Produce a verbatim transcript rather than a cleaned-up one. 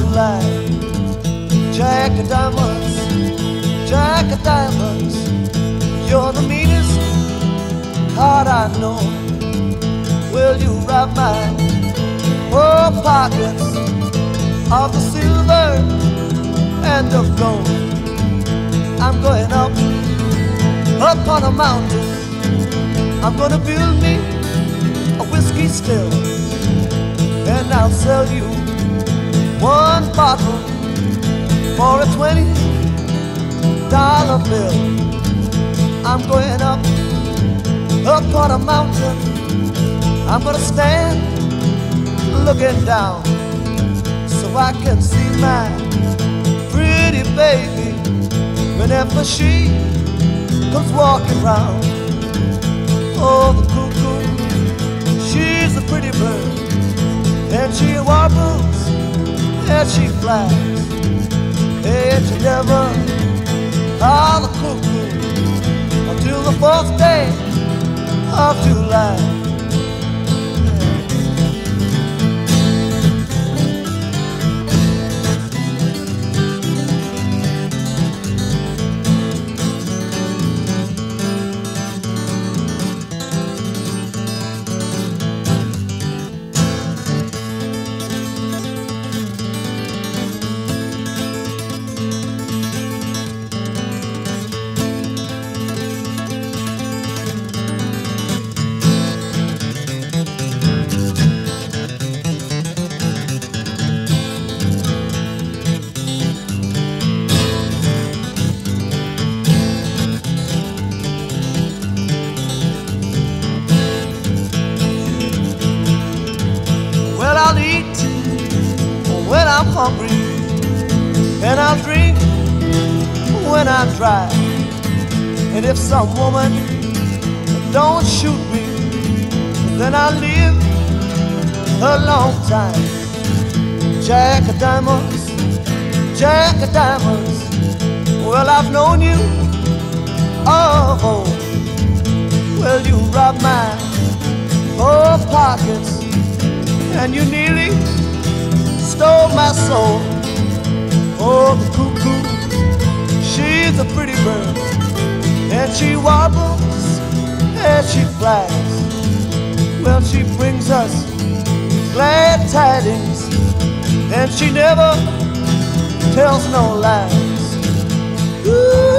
life. Jack of diamonds, Jack of diamonds, you're the meanest heart I know. Will you rob my poor pockets of the silver and of gold? I'm going up, up on a mountain. I'm gonna build me a whiskey still, and I'll sell you one bottle for a twenty dollar bill. I'm going up, up on a mountain. I'm gonna stand looking down so I can see my pretty baby whenever she comes walking round. Oh, the cuckoo, she's a pretty bird, and she warbles and she flies, and she never call the cuckoo until the fourth day of July. Hungry, and I'll drink when I'm dry. And if some woman don't shoot me, then I'll live a long time. Jack of diamonds, Jack of diamonds, well, I've known you, oh, well, you robbed my poor pockets, and you nearly stole my soul. Oh, the cuckoo, she's a pretty bird, and she warbles and she flies. Well, she brings us glad tidings, and she never tells no lies. Ooh.